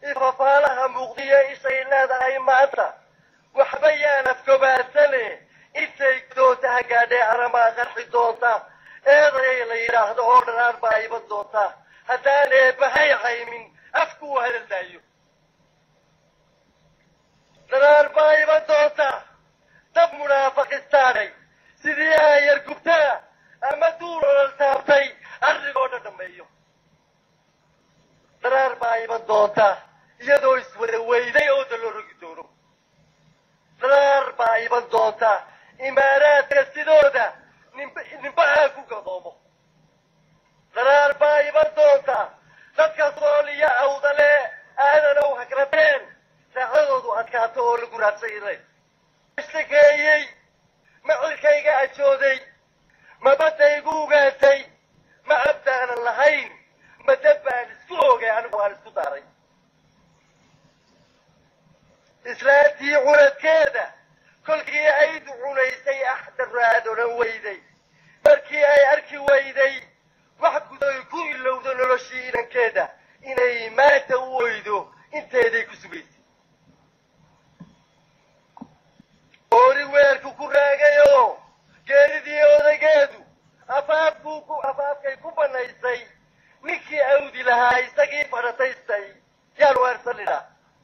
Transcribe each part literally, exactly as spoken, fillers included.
إفافالها مغضية إسينا داي ماتا وحبيانا فكباتني إنتيك دوتا قادي عرما غرحي دوتا إيضي ليراه دورنان بايبا دوتا هداني بهي حيمين أفكو هلدايو درار بايبا دوتا دب منافقستاني سيديها يركبتا أما دور التابتي أرغونا دميو درار بايبا دوتا يدو اسود ويدي أودلو رقدورو درار بايبا دوتا إمارات السيدودا نباكو قضومو درار بايبا دوتا dadka Soomaaliya awdale aadana oo hakrateen saacadoodu adkaato oo lagu raadsaday istageeyay macalkayga ajooday ma badaygu gaatay ma abdaan lahayn ma dabaan isku oogay anigu waan isku daray islaantii curadkeeda kolkii ay ducunaysay axdar raadona weyday markii ay arki weyday wax guday ku ilowdo noloshii inankeeda inay maanta u weydo inteeday ku sugaysay oori weerku ku raagayo geeridii odaygeedu afaafku ku afaafkay ku banaysay ninkii awdi lahaa isagii farataystay yaan weersanina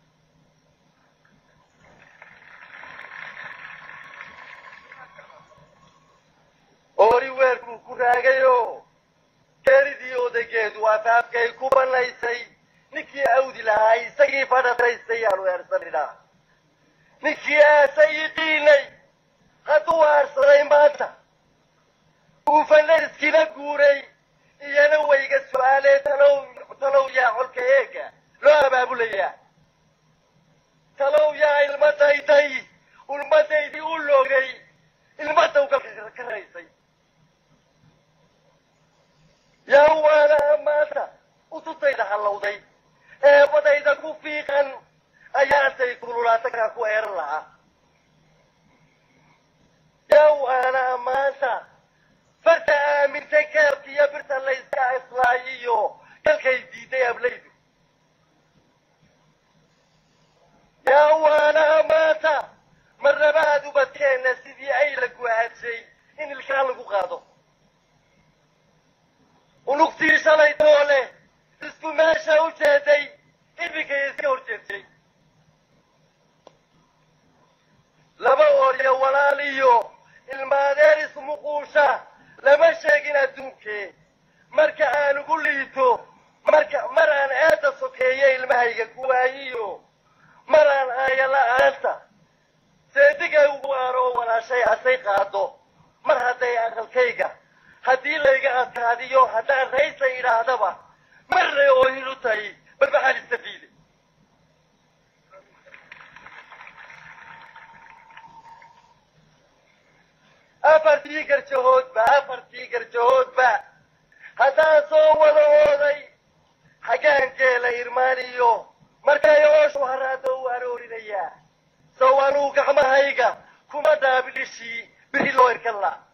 oori weerku ku raagayo geeridii odaygeedu afaafkay ku banaysay ninkii awdi lahaa isagii farataystay yaan weersanina ninkii aasay yiqiinay hadduu waarsaday maanta uu fanariskina guuray iyana wayga su'aalee talow talow yaa colka eega loo abaabulayaa talow yaa ilmadayday ulmadaydii u loogay ilmadaw ka raysay yaa waana maanta ututayda hallowday eebadayda ku fiiqan ayaasay kululaata kaa ku eeran lahaa yaa waana maanta farta aamintay kaabkiiyo birta layska islaayiyo dalkay diiday ablaydu yaa waana maanta marnabaad ubadkeenna sidii ay la guaadsay in ilkaan lagu qaado unugtii shalay doole isku meesha u jeeday iminkay iska horjeedsay laba ooryo walaal iyo ilmaadeer ismuquusha lama sheegin adduunkee marka aan ugu liito marka mar aan eedda sokeeye ilmahayga ku waayiyo mar aan aaya la'aanta seediga ugu aaroo walaashay asay qaado mar hadday aqalkayga haddii layga adkaadiyo haddaan raysa idhaahdaba marray oohin u tahay bal maxaan istafiide afartii garjahoodba afartii garjahoodba haddaan soo wada ooday xaggaan geela irmaaniyo markay ooshu haraado u aroorinayaa sow anuu gacmahayga kuma dhaabidhishii biri loo irkan la